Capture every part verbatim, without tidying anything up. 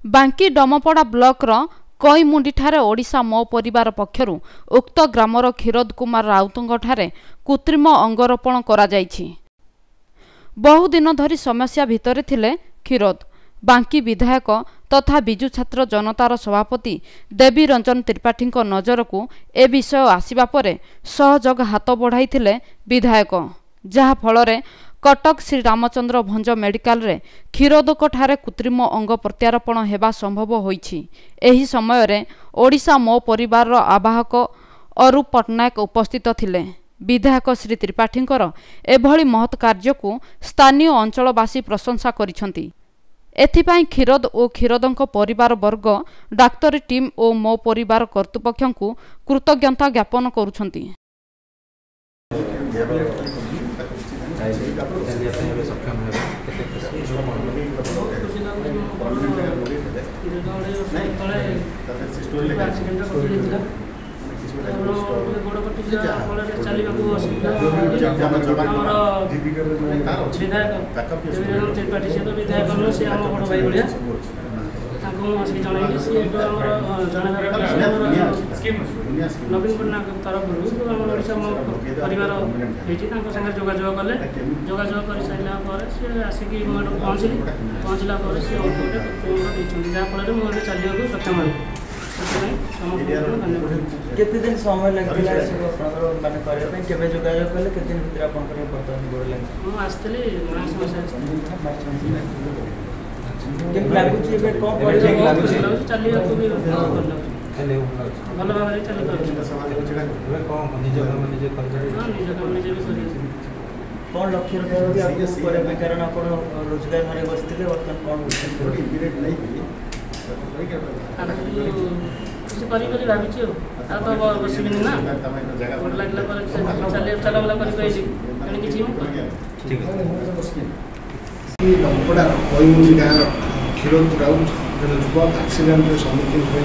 बांकी डमपड़ा ब्लॉकर कईमुंडीठारे ओडिशा मो परिवार पक्षरु उक्त ग्रामर क्षीरोद कुमार राउतंगठारे कृत्रिम अंगरोपण करा जायछि। बहुदिन धरी समस्या भितरे थिले क्षीरोद। बांकी विधायक तथा बिजु छात्र जनतार सभापति देवी रंजन त्रिपाठी नजर को ए विषय आसिबा परे सहयोग हाथ बढ़ाइथिले विधायक, जहा फलरे कटक श्री रामचंद्र भंज मेडिकल रे क्षीरोदकठारे कृत्रिम अंग प्रत्यारोपण हेबा संभव होईछि। एही समय रे ओडिशा मो परिवार आवाहक अरूप पटनायक उपस्थित थिले। विधायक श्री त्रिपाठींकर एभली महत् कार्य को स्थानीय अंचलवासी प्रशंसा करिसंती। एथिपाई क्षीरोद और क्षीरोदंक परिवार वर्ग डाक्तरी टीम और मो परिवार कर्तृपक्षंकु कृतज्ञता ज्ञापन करुछंती। नवीन पट्टनायक तरफ ओडिशा परिवार सागर जोगाजोग कले जोगाजोग कर सारा पर आसिक पहुँचली पहुँचला जहाँफल मुझे चलने सक्षम है। केते दिन समय लगला माने करे पे केबे जोगाजोग कले केते दिन भीतर आपन पर बर्तमान गोड़ लाग मु आस्तले मास मास के लागु छी बे को पड़े लागु छी चलिया को भी चले भलो भाबरे चले कर समाज को चला वे को निज काम निज कर हां निज काम निज भी करी कोन लक्ष्य रखबे आपको करे पे कारण आपन रोजगार माने बसतिले बर्तन कोन थोड़ी इमीडिएट नहीं कुछ करी करी भाभी छी आ तो बसिबिनी ना गोड़ लागला पर चले चला वाला करी कहि कने किछि ठीक है। ई डमपड़ा कईमुंडी गाँव क्षीरोद राउत युवक आक्सीडेंट सम्मुखीन हुई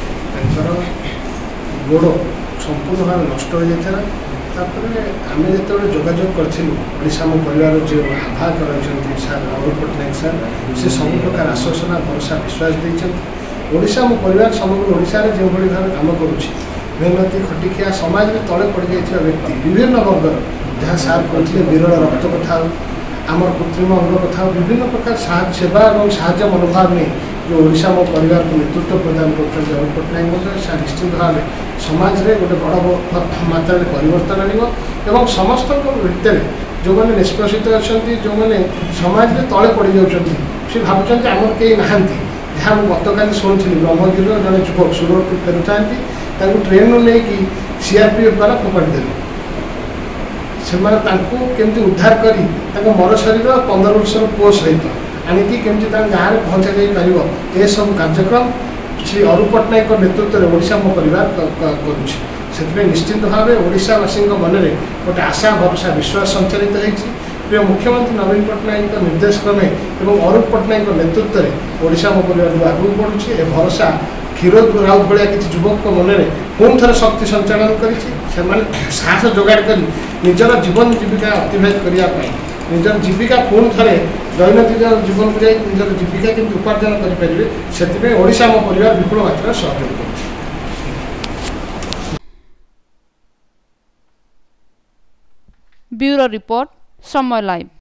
गोड़ संपूर्ण भाव नष्ट हो जाता। आम जो जोगाजोग करूँ ओडिशा मो परिवार जो आभार रही सार अरूप पटनायक सार से सब प्रकार आश्वासना भरोसा विश्वास देते। ओडिशा मो परिवार समग्र ओडिशा रे जो भली भाव काम करुच्ची मेहनती खटिकिया समाज में तले पड़ जाइए व्यक्ति विभिन्न वर्गर जहाँ सार कहते विरल रक्त कथा आम कृत्रिम अंग कथा विभिन्न प्रकार सेवा और साहय मनोभाव नहीं जो ओडिशा मो परिवार को नेतृत्व प्रदान कर अरूप पटनायक निश्चित भाव समाज रे गोटे बड़ मात्रा परिवर्तन आनिब समस्त भितर जो मैंने निष्पेषित अच्छा जो मैंने समाज में तले पड़ जाऊँच सी भावुं आम कहीं नहांती जहाँ मुझे गतकाली शुणी ब्रह्मगिरी जड़े युवक सूरत फेरुता ट्रेन नहीं कि सीआरपीएफ द्वारा फोपाड़ी देते से केमती उद्धार करी मर शरीर पंद्रह वर्षर पुओ सहित आणिकी केमती गाँव में पहुँचा जापर यह सब कार्यक्रम श्री अरूप पटनायक नेतृत्व में ओडिशा मो परिवार करुँचे निश्चित भाव ओडिशावासी मन में गोटे आशा भरोसा विश्वास संचालित होती। प्रिय मुख्यमंत्री नवीन पटनायक निर्देश क्रमे और अरूप पटनायक नेतृत्व में ओडिशा मो परिवार जो आगू बढ़ुଛି ए भरोसा क्षीरोद राउत भाया किसी युवक मन में पुणी थे शक्ति संचालन कर साहस जोगाड़ कर निजर जीवन जीविका अतिबाहित करने निजर जीविका पुणी थे दैनंदिन जीवन को जाए निजर जीविका केमती उपार्जन करेंगे से ओडिशा मो परिवार विपुल मात्रा सहयोग कर। Bureau report Samay live.